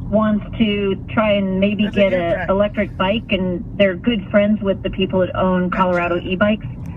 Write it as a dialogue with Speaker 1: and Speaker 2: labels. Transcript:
Speaker 1: wants to try and maybe get an electric bike, and they're good friends with the people that own Colorado e-bikes.